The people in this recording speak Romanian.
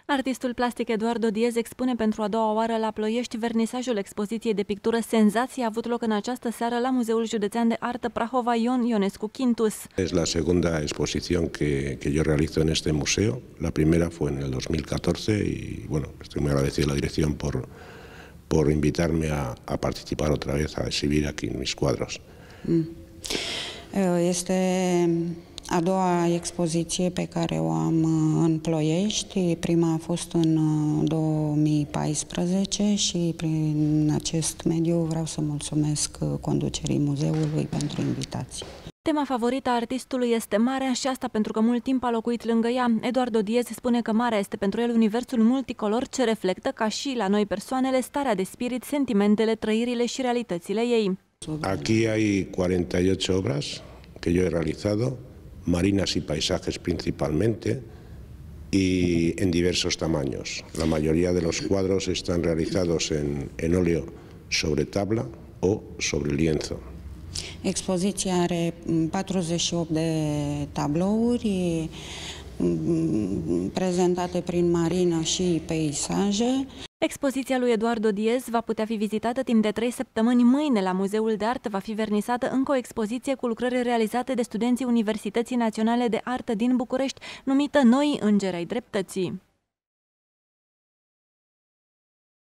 Artistul plastic Eduardo Diez expune pentru a doua oară la Ploiești vernisajul expoziției de pictură Senzații a avut loc în această seară la Muzeul Județean de Artă Prahova Ion Ionescu Quintus. Es la segunda exposición que yo realizo en este museo. La primera fue en el 2014 y bueno, estoy muy agradecido a la dirección por invitarme a participar otra vez, a exhibir aquí mis cuadros. Este a doua expoziție pe care o am în Ploiești. Prima a fost în 2014 și prin acest mediu vreau să mulțumesc conducerii muzeului pentru invitație. Tema favorită a artistului este marea și asta pentru că mult timp a locuit lângă ea. Eduardo Diez spune că marea este pentru el universul multicolor ce reflectă, ca și la noi persoanele, starea de spirit, sentimentele, trăirile și realitățile ei. Aquí hay 48 obras que yo he realizado, marinas y paisajes principalmente, y en diversos tamaños. La mayoría de los cuadros están realizados en óleo sobre tabla o sobre lienzo. Expoziția are 48 de tablouri prezentate prin marină și peisaje. Expoziția lui Eduardo Diez va putea fi vizitată timp de 3 săptămâni. Mâine, la Muzeul de Artă, va fi vernisată încă o expoziție cu lucrări realizate de studenții Universității Naționale de Artă din București, numită Noi Îngeri ai Dreptății.